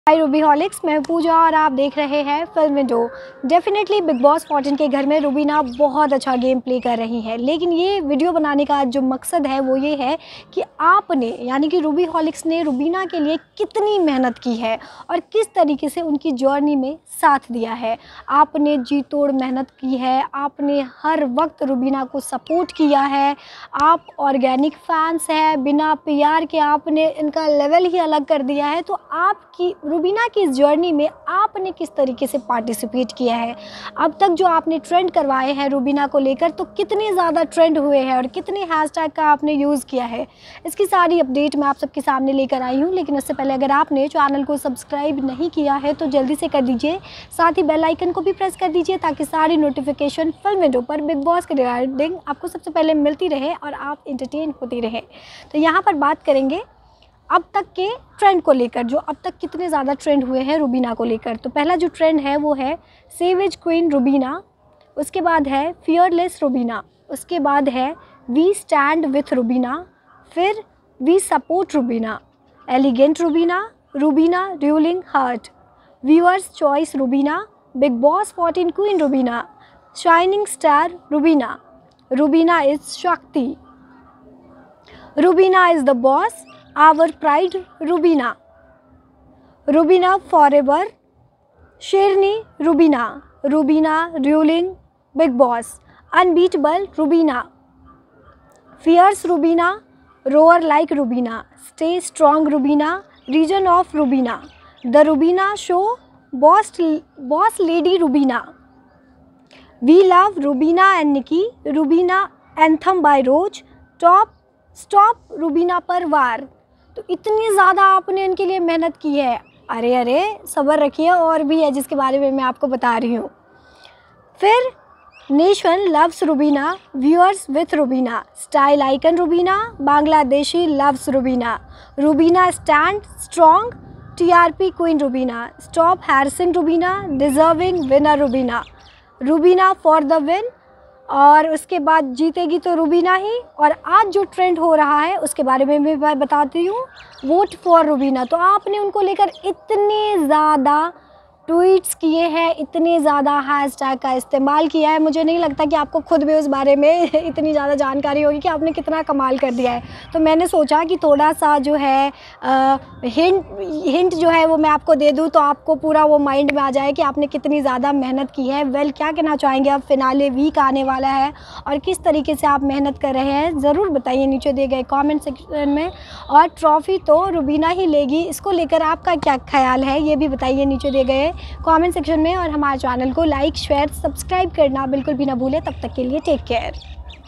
हाय Ruby हॉलिक्स, मैं पूजा और आप देख रहे हैं film window. Definitely Bigg Boss 14 के घर में रुबीना बहुत अच्छा गेम प्ले कर रही है, लेकिन ये वीडियो बनाने का जो मकसद है वो ये है कि आपने यानी कि रूबी हॉलिक्स ने रुबीना के लिए कितनी मेहनत की है और किस तरीके से उनकी जर्नी में साथ दिया है। आपने जी तोड़ मेहनत की है, आपने हर वक्त रुबीना को सपोर्ट किया है, आप ऑर्गेनिक फैंस हैं, बिना पीआर के आपने इनका लेवल ही अलग कर दिया है। तो आपकी रुबीना की इस जर्नी में आपने किस तरीके से पार्टिसिपेट किया है, अब तक जो आपने ट्रेंड करवाए हैं रुबीना को लेकर, तो कितने ज़्यादा ट्रेंड हुए हैं और कितने हैशटैग का आपने यूज़ किया है, इसकी सारी अपडेट मैं आप सबके सामने लेकर आई हूँ। लेकिन उससे पहले अगर आपने चैनल को सब्सक्राइब नहीं किया है तो जल्दी से कर दीजिए, साथ ही बेल आइकन को भी प्रेस कर दीजिए ताकि सारी नोटिफिकेशन फिल्म विंडो पर बिग बॉस के रिगार्डिंग आपको सबसे पहले मिलती रहे और आप इंटरटेन होती रहे। तो यहाँ पर बात करेंगे अब तक के ट्रेंड को लेकर, जो अब तक कितने ज़्यादा ट्रेंड हुए हैं रुबीना को लेकर। तो पहला जो ट्रेंड है वो है सेवेज क्वीन रुबीना, उसके बाद है फियरलेस रुबीना, उसके बाद है वी स्टैंड विथ रुबीना, फिर we support Rubina, elegant Rubina, Rubina ruling heart, viewers choice Rubina, Bigg Boss 14 queen Rubina, shining star Rubina, Rubina is Shakti, Rubina is the boss, our pride Rubina, Rubina forever, शेरनी Rubina, Rubina ruling Bigg Boss, unbeatable Rubina, fierce Rubina, roar like Rubina, stay strong Rubina, region of Rubina, the Rubina show, boss lady Rubina, we love Rubina and Nikki, Rubina anthem by Rose, top stop Rubina पर वार। तो इतनी ज़्यादा आपने इनके लिए मेहनत की है। अरे सब्र रखिए, और भी है जिसके बारे में मैं आपको बता रही हूँ। फिर nation loves Rubina, viewers with Rubina, style icon Rubina, Bangladeshi loves Rubina, Rubina stand strong, TRP queen Rubina, stop harassing Rubina, deserving winner Rubina, Rubina for the win, और उसके बाद जीतेगी तो रुबीना ही। और आज जो ट्रेंड हो रहा है उसके बारे में मैं बताती हूँ, वोट फॉर रुबीना। तो आपने उनको लेकर इतने ज़्यादा ट्वीट्स किए हैं, इतने ज़्यादा हैशटैग का इस्तेमाल किया है, मुझे नहीं लगता कि आपको खुद भी उस बारे में इतनी ज़्यादा जानकारी होगी कि आपने कितना कमाल कर दिया है। तो मैंने सोचा कि थोड़ा सा जो है हिंट जो है वो मैं आपको दे दूँ, तो आपको पूरा वो माइंड में आ जाए कि आपने कितनी ज़्यादा मेहनत की है। वेल, क्या कहना चाहेंगे, अब फिनाले वीक आने वाला है और किस तरीके से आप मेहनत कर रहे हैं ज़रूर बताइए नीचे दिए गए कॉमेंट सेक्शन में। और ट्रॉफ़ी तो रुबीना ही लेगी, इसको लेकर आपका क्या ख्याल है ये भी बताइए नीचे दिए गए कमेंट सेक्शन में। और हमारे चैनल को लाइक शेयर सब्सक्राइब करना बिल्कुल भी ना भूलें। तब तक के लिए टेक केयर।